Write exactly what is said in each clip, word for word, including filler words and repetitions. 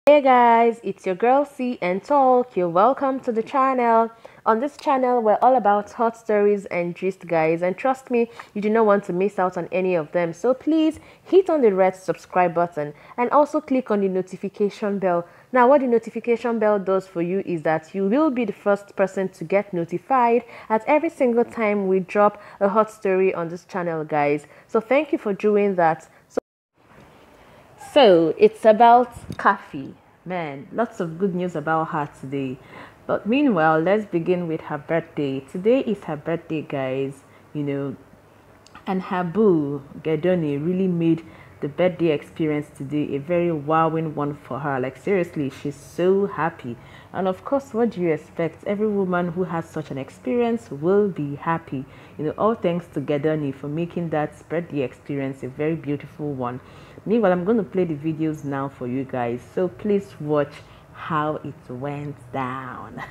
Hey guys, it's your girl C and Talk. You're welcome to the channel. On this channel, we're all about hot stories and gist, guys. And trust me, you do not want to miss out on any of them. So please hit on the red subscribe button and also click on the notification bell. Now, what the notification bell does for you is that you will be the first person to get notified at every single time we drop a hot story on this channel, guys. So thank you for doing that. So So it's about Khafi. Man, lots of good news about her today. But meanwhile, let's begin with her birthday. Today is her birthday, guys. You know, and her boo, Gedoni, really made the birthday experience today a very wowing one for her. Like, seriously, she's so happy. And of course, what do you expect? Every woman who has such an experience will be happy. You know, all thanks to Gedoni for making that birthday experience a very beautiful one. Meanwhile, I'm going to play the videos now for you guys. So please watch how it went down.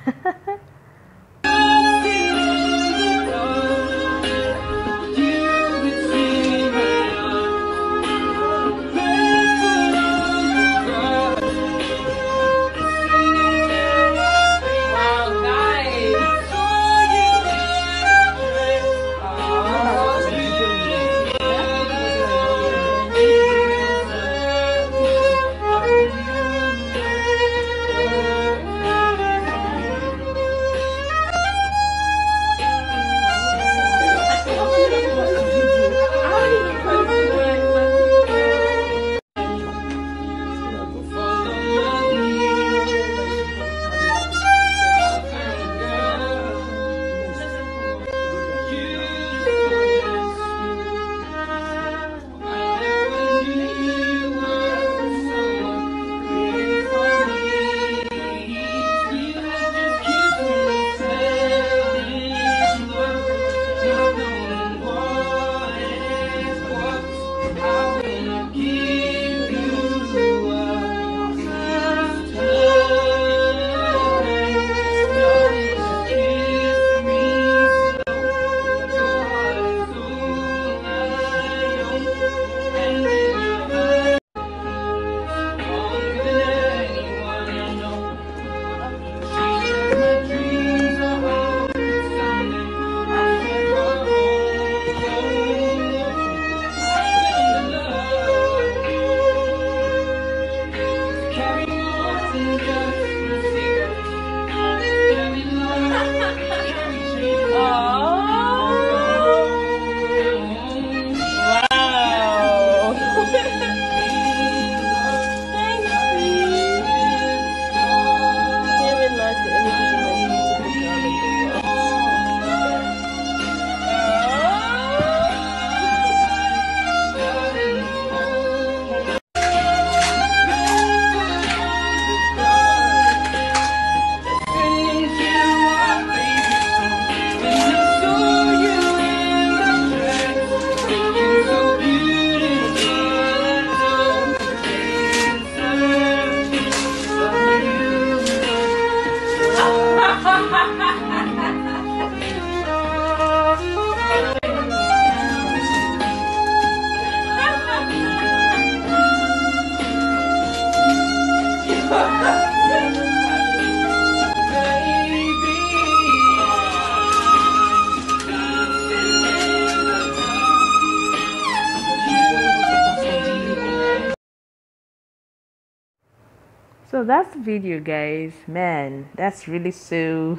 So that's the video, guys. Man, that's really so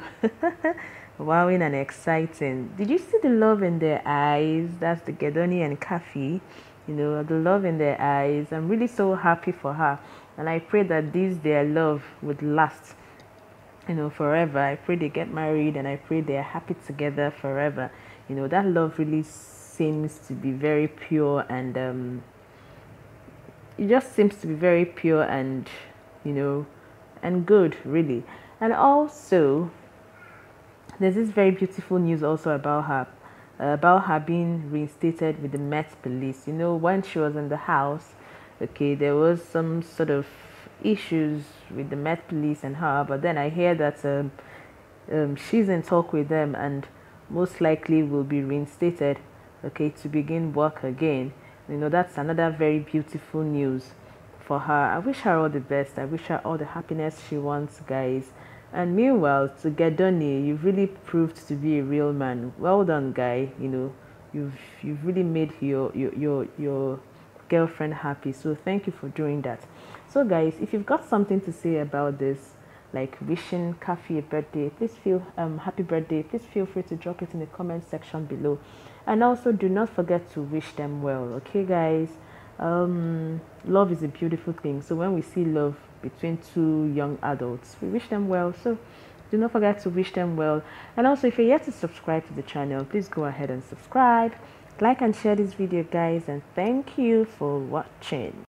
wowing and exciting. Did you see the love in their eyes? That's the Gedoni and Khafi. You know, the love in their eyes. I'm really so happy for her. And I pray that this, their love, would last, you know, forever. I pray they get married and I pray they're happy together forever. You know, that love really seems to be very pure and um, it just seems to be very pure and, you know, and good, really. And also, there's this very beautiful news also about her, uh, about her being reinstated with the Met Police. You know, when she was in the house, okay, there was some sort of issues with the Met Police and her, but then I hear that um, um, she's in talk with them and most likely will be reinstated, okay, to begin work again. You know, that's another very beautiful news for for her. I wish her all the best. I wish her all the happiness she wants, guys. And meanwhile, to Gedoni, you've really proved to be a real man. Well done, guy. You know, you've you've really made your your your, your girlfriend happy. So thank you for doing that. So guys, if you've got something to say about this, like wishing Khafi a birthday, please feel um happy birthday, please feel free to drop it in the comment section below. And also do not forget to wish them well, okay guys? Um love is a beautiful thing, so when we see love between two young adults, we wish them well. So do not forget to wish them well. And also, if you're yet to subscribe to the channel, please go ahead and subscribe, like and share this video, guys, and thank you for watching.